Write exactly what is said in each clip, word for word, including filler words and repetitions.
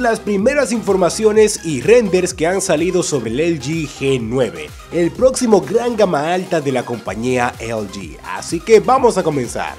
las primeras informaciones y renders que han salido sobre el L G G nueve, el próximo gran gama alta de la compañía L G. Así que vamos a comenzar.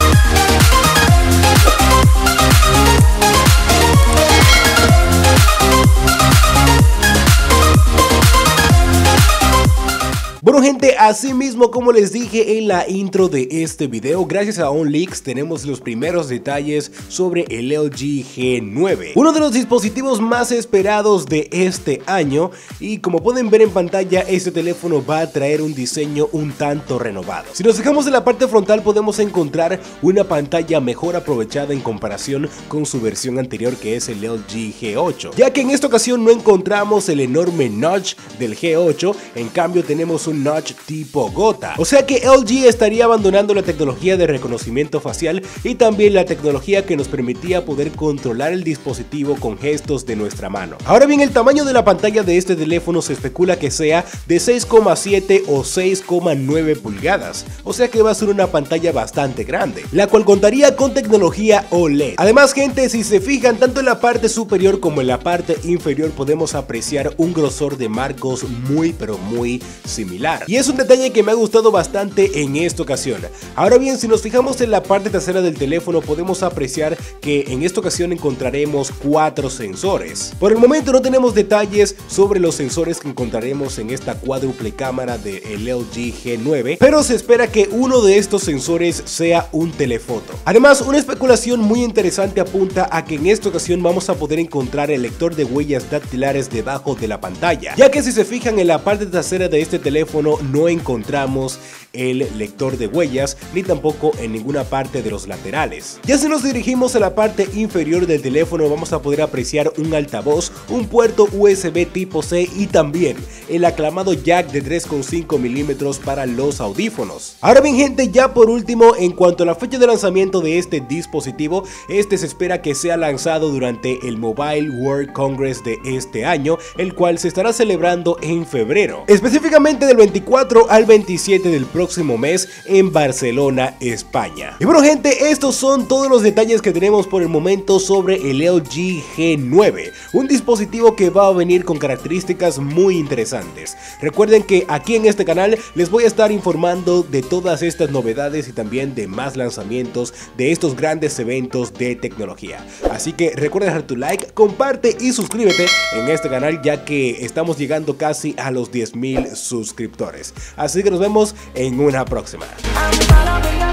Bueno gente, así mismo como les dije en la intro de este video, gracias a OnLeaks tenemos los primeros detalles sobre el L G G nueve, uno de los dispositivos más esperados de este año, y como pueden ver en pantalla, este teléfono va a traer un diseño un tanto renovado. Si nos fijamos en la parte frontal podemos encontrar una pantalla mejor aprovechada en comparación con su versión anterior, que es el L G G ocho, ya que en esta ocasión no encontramos el enorme notch del G ocho, en cambio tenemos un notch tipo gota, o sea que L G estaría abandonando la tecnología de reconocimiento facial y también la tecnología que nos permitía poder controlar el dispositivo con gestos de nuestra mano. Ahora bien, el tamaño de la pantalla de este teléfono se especula que sea de seis coma siete o seis coma nueve pulgadas, o sea que va a ser una pantalla bastante grande, la cual contaría con tecnología O L E D. Además gente, si se fijan, tanto en la parte superior como en la parte inferior podemos apreciar un grosor de marcos muy pero muy similar. Y es un detalle que me ha gustado bastante en esta ocasión. Ahora bien, si nos fijamos en la parte trasera del teléfono podemos apreciar que en esta ocasión encontraremos cuatro sensores. Por el momento no tenemos detalles sobre los sensores que encontraremos en esta cuádruple cámara del L G G nueve, pero se espera que uno de estos sensores sea un telefoto. Además, una especulación muy interesante apunta a que en esta ocasión vamos a poder encontrar el lector de huellas dactilares debajo de la pantalla, ya que si se fijan en la parte trasera de este teléfono no encontramos el lector de huellas ni tampoco en ninguna parte de los laterales. Ya si nos dirigimos a la parte inferior del teléfono vamos a poder apreciar un altavoz, un puerto U S B tipo C y también el aclamado jack de tres coma cinco milímetros para los audífonos. Ahora bien gente, ya por último, en cuanto a la fecha de lanzamiento de este dispositivo, este se espera que sea lanzado durante el Mobile World Congress de este año, el cual se estará celebrando en febrero, específicamente del veinticuatro al veintisiete del próximo mes en Barcelona, España. Y bueno gente, estos son todos los detalles que tenemos por el momento sobre el L G G nueve, un dispositivo que va a venir con características muy interesantes. Recuerden que aquí en este canal les voy a estar informando de todas estas novedades y también de más lanzamientos de estos grandes eventos de tecnología. Así que recuerda dejar tu like, comparte y suscríbete en este canal, ya que estamos llegando casi a los diez mil suscriptores. Así que nos vemos en una próxima.